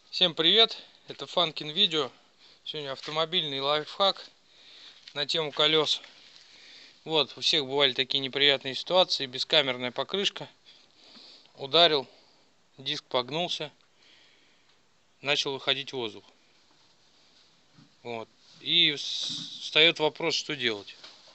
Всем привет, это Фанкин Видео. Сегодня автомобильный лайфхак на тему колес. Вот, у всех бывали такие неприятные ситуации. Бескамерная покрышка. Ударил, диск погнулся, начал выходить воздух. Вот. И встает вопрос, что делать.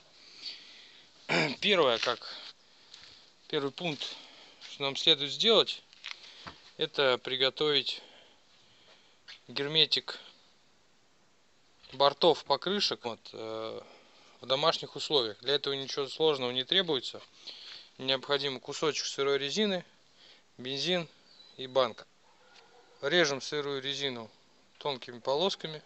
Первый пункт, что нам следует сделать, это приготовить герметик бортов покрышек в домашних условиях. Для этого ничего сложного не требуется. Необходим кусочек сырой резины, бензин и банка. Режем сырую резину тонкими полосками.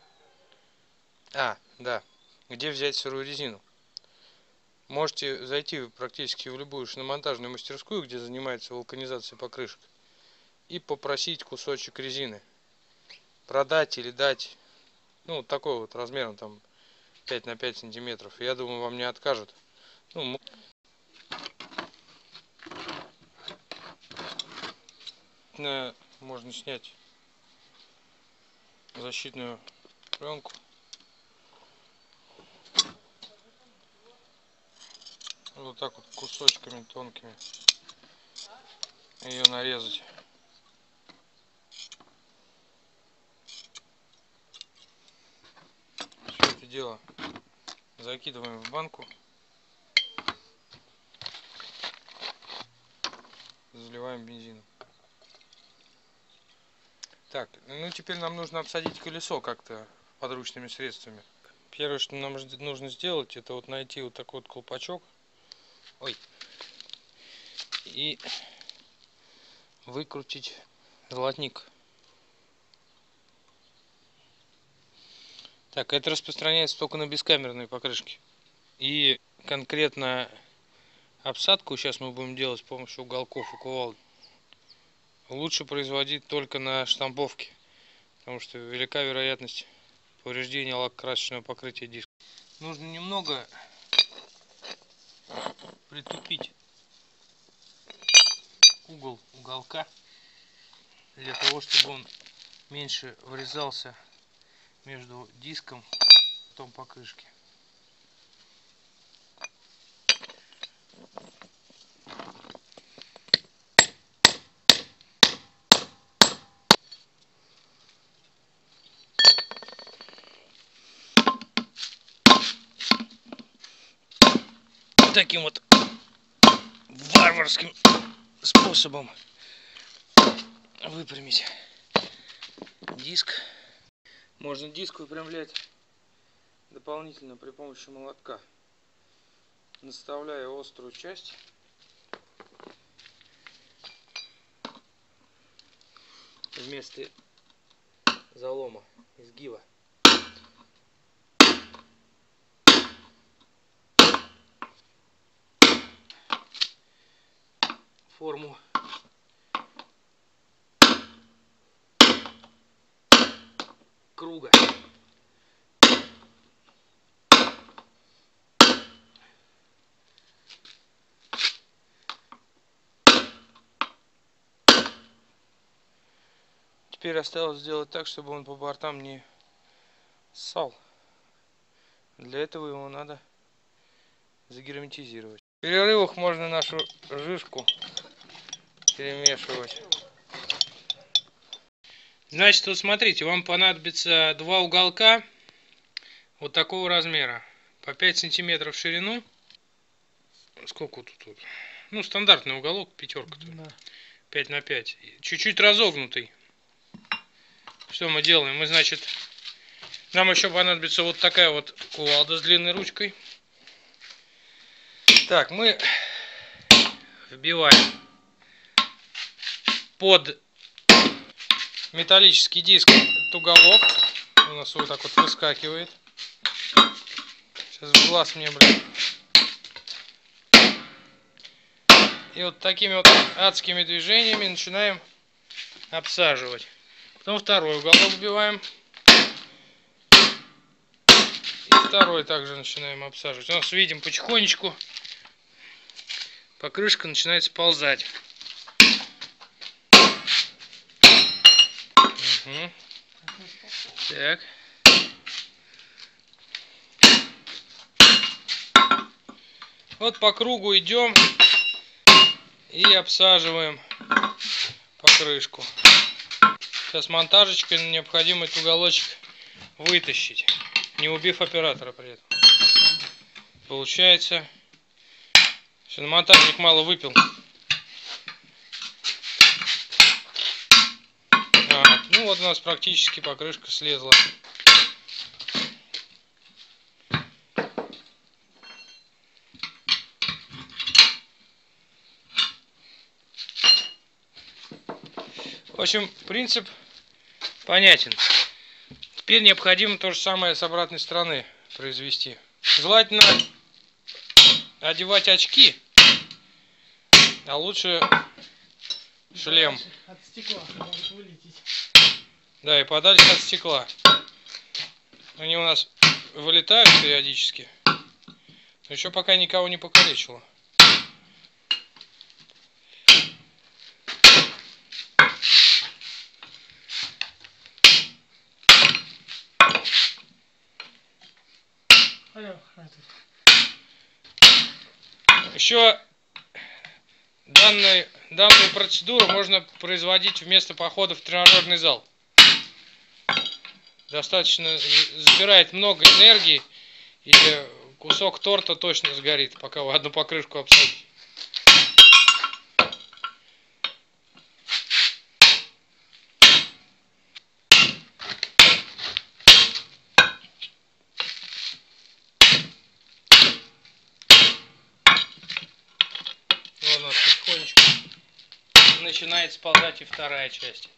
Где взять сырую резину? Можете зайти практически в любую шиномонтажную мастерскую, где занимается вулканизацией покрышек, и попросить кусочек резины. Продать или дать, такой вот размером, там 5 на 5 сантиметров. Я думаю, вам не откажут. Можно снять защитную пленку. Вот так вот кусочками тонкими ее нарезать. Все это дело закидываем в банку, заливаем бензином. Так, теперь нам нужно обсадить колесо как-то подручными средствами. Первое, что нам нужно сделать, это вот найти вот такой вот колпачок. И выкрутить золотник. Так, это распространяется только на бескамерные покрышки. И конкретно обсадку сейчас мы будем делать с помощью уголков и кувалды. Лучше производить только на штамповке, потому что велика вероятность повреждения лакокрасочного покрытия диска. Нужно немного притупить угол уголка, для того, чтобы он меньше врезался между диском и потом покрышки. Таким вот варварским способом выпрямить диск. Можно диск выпрямлять дополнительно при помощи молотка, наставляя острую часть вместо залома, изгиба. Форму круга. Теперь осталось сделать так, чтобы он по бортам не ссал. Для этого его надо загерметизировать. В перерывах можно нашу жижку перемешивать. Значит, вот смотрите, вам понадобится два уголка вот такого размера, по 5 сантиметров в ширину. Сколько тут? Стандартный уголок, пятерка, 5 на 5, чуть-чуть разогнутый. Что мы делаем? Нам еще понадобится вот такая вот кувалда с длинной ручкой. Так, мы вбиваем под металлический диск этот уголок. У нас вот так вот выскакивает. Сейчас в глаз мне, И вот такими вот адскими движениями начинаем обсаживать. Потом второй уголок вбиваем. И второй также начинаем обсаживать. У нас, видим, потихонечку покрышка начинает сползать. Угу. Так. Вот по кругу идем и обсаживаем покрышку. Сейчас монтажечкой необходимо этот уголочек вытащить, не убив оператора при этом. Получается, что монтажник мало выпил. Ну вот у нас практически покрышка слезла. В общем, принцип понятен. Теперь необходимо то же самое с обратной стороны произвести. Желательно одевать очки, а лучше шлем. От стекла может вылететь. Да, и подальше от стекла. Они у нас вылетают периодически, но еще пока никого не покалечило. Еще данную процедуру можно производить вместо похода в тренажерный зал. Достаточно забирает много энергии, и кусок торта точно сгорит, пока вы одну покрышку обсадите. Вот у нас потихонечку начинает сползать и вторая часть.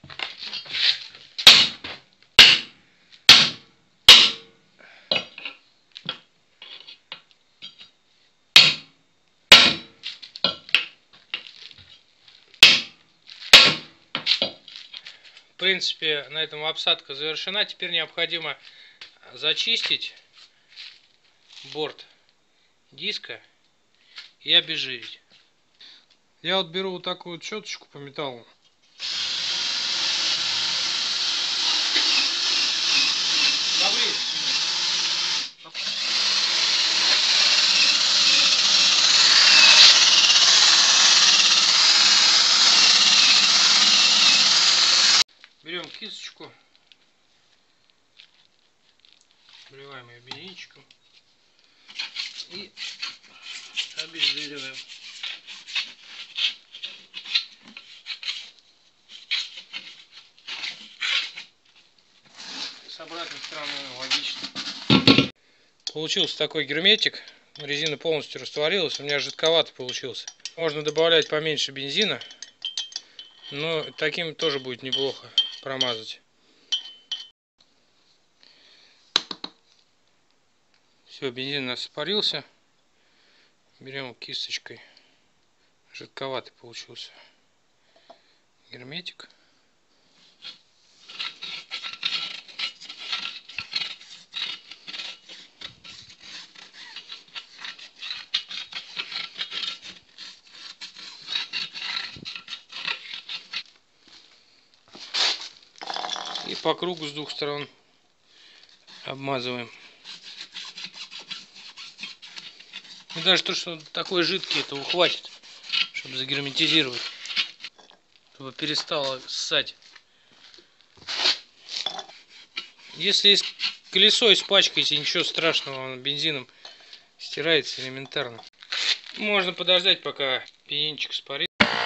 В принципе, на этом обсадка завершена. Теперь необходимо зачистить борт диска и обезжирить. Я вот беру вот такую вот щеточку по металлу. Берем кисточку, вливаем ее бензинчиком и обезжириваем. С обратной стороны логично. Получился такой герметик. Резина полностью растворилась. У меня жидковато получился. Можно добавлять поменьше бензина, но таким тоже будет неплохо промазать. Все, бензин у нас испарился. Берем кисточкой. Жидковатый получился герметик. И по кругу с двух сторон обмазываем. И даже то, что такой жидкий, этого хватит, чтобы загерметизировать, чтобы перестало ссать. Если колесо испачкаете, ничего страшного, он бензином стирается элементарно. Можно подождать, пока пенинчик испарит.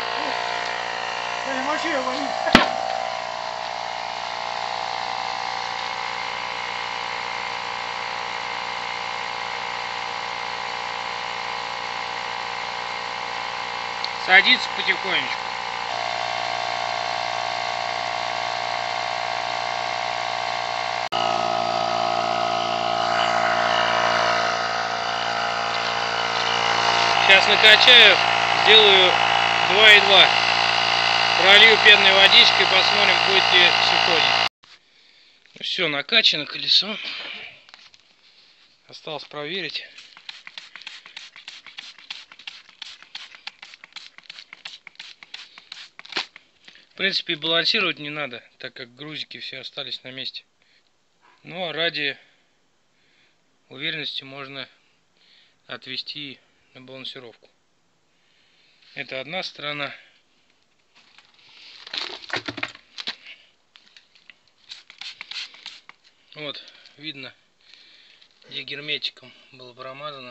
Садится потихонечку. Сейчас накачаю, сделаю 2,2. Пролью пенной водичкой, посмотрим, будет ли сухоней. Все, накачано колесо. Осталось проверить. В принципе, балансировать не надо, так как грузики все остались на месте. Но ради уверенности можно отвести на балансировку. Это одна сторона. Вот, видно, где герметиком было промазано.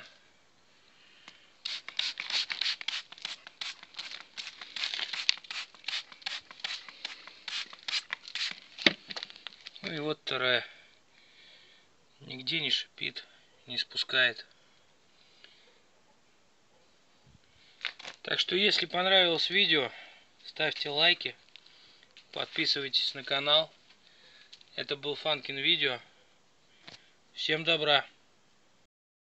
Ну и вот вторая. Нигде не шипит, не спускает. Так что, если понравилось видео, ставьте лайки, подписывайтесь на канал. Это был Фанкин Видео. Всем добра!